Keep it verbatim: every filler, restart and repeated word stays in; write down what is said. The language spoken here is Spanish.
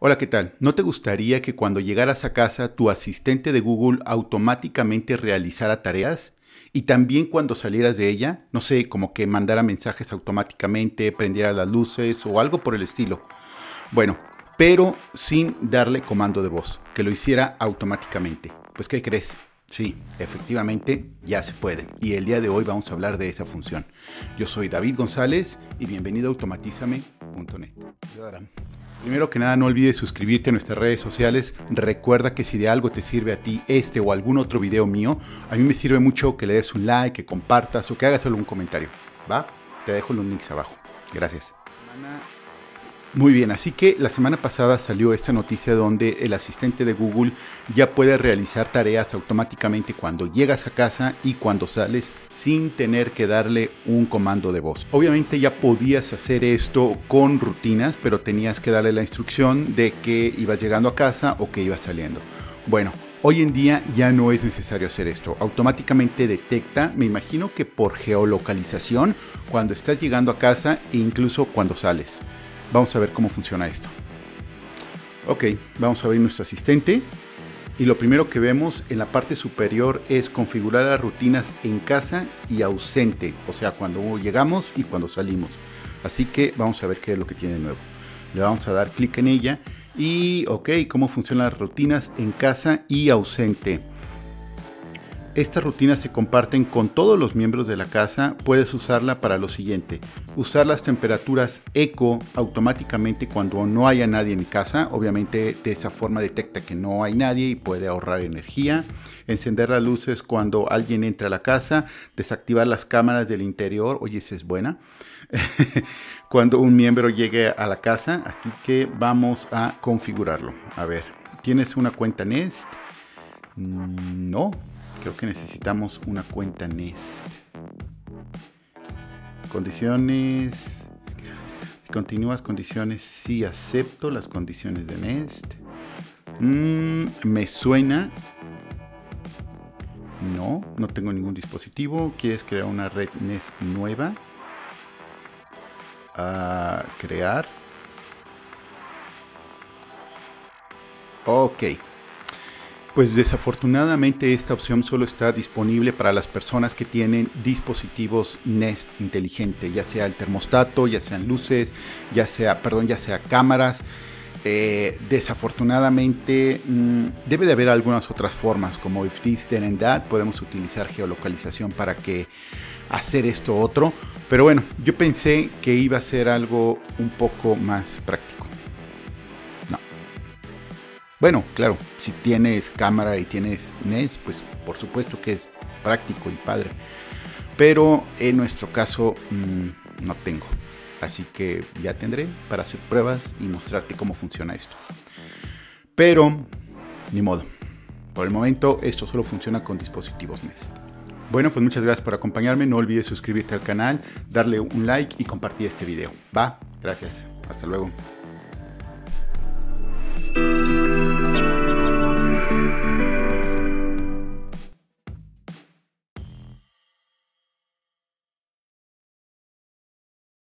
Hola, ¿qué tal? ¿No te gustaría que cuando llegaras a casa tu asistente de Google automáticamente realizara tareas? Y también cuando salieras de ella, no sé, como que mandara mensajes automáticamente, prendiera las luces o algo por el estilo. Bueno, pero sin darle comando de voz, que lo hiciera automáticamente. Pues, ¿qué crees? Sí, efectivamente ya se puede. Y el día de hoy vamos a hablar de esa función. Yo soy David González y bienvenido a automatízame punto net. Primero que nada, no olvides suscribirte a nuestras redes sociales. Recuerda que si de algo te sirve a ti este o algún otro video mío, a mí me sirve mucho que le des un like, que compartas o que hagas algún comentario. ¿Va? Te dejo los links abajo. Gracias. Muy bien, así que la semana pasada salió esta noticia donde el asistente de Google ya puede realizar tareas automáticamente cuando llegas a casa y cuando sales sin tener que darle un comando de voz. Obviamente ya podías hacer esto con rutinas, pero tenías que darle la instrucción de que ibas llegando a casa o que ibas saliendo. Bueno, hoy en día ya no es necesario hacer esto. Automáticamente detecta, me imagino que por geolocalización, cuando estás llegando a casa e incluso cuando sales. Vamos a ver cómo funciona esto. Ok, vamos a ver nuestro asistente. Y lo primero que vemos en la parte superior es configurar las rutinas en casa y ausente. O sea, cuando llegamos y cuando salimos. Así que vamos a ver qué es lo que tiene nuevo. Le vamos a dar clic en ella. Y ok, cómo funcionan las rutinas en casa y ausente. Estas rutinas se comparten con todos los miembros de la casa. Puedes usarla para lo siguiente: usar las temperaturas eco automáticamente cuando no haya nadie en casa. Obviamente de esa forma detecta que no hay nadie y puede ahorrar energía. Encender las luces cuando alguien entra a la casa. Desactivar las cámaras del interior. Oye, esa es buena. Cuando un miembro llegue a la casa. Aquí que vamos a configurarlo. A ver, ¿tienes una cuenta Nest? No. Creo que necesitamos una cuenta Nest. Condiciones. Continúas condiciones. Sí, acepto las condiciones de Nest. Mm, me suena. No, no tengo ningún dispositivo. ¿Quieres crear una red Nest nueva? A crear. Ok. Pues desafortunadamente esta opción solo está disponible para las personas que tienen dispositivos Nest inteligente, ya sea el termostato, ya sean luces, ya sea, perdón, ya sea cámaras. Eh, desafortunadamente mmm, debe de haber algunas otras formas, como if this then that. Podemos utilizar geolocalización para que hacer esto otro, pero bueno, yo pensé que iba a ser algo un poco más práctico. Bueno, claro, si tienes cámara y tienes Nest, pues por supuesto que es práctico y padre. Pero en nuestro caso mmm, no tengo. Así que ya tendré para hacer pruebas y mostrarte cómo funciona esto. Pero, ni modo. Por el momento esto solo funciona con dispositivos Nest. Bueno, pues muchas gracias por acompañarme. No olvides suscribirte al canal, darle un like y compartir este video. Va, gracias. Hasta luego.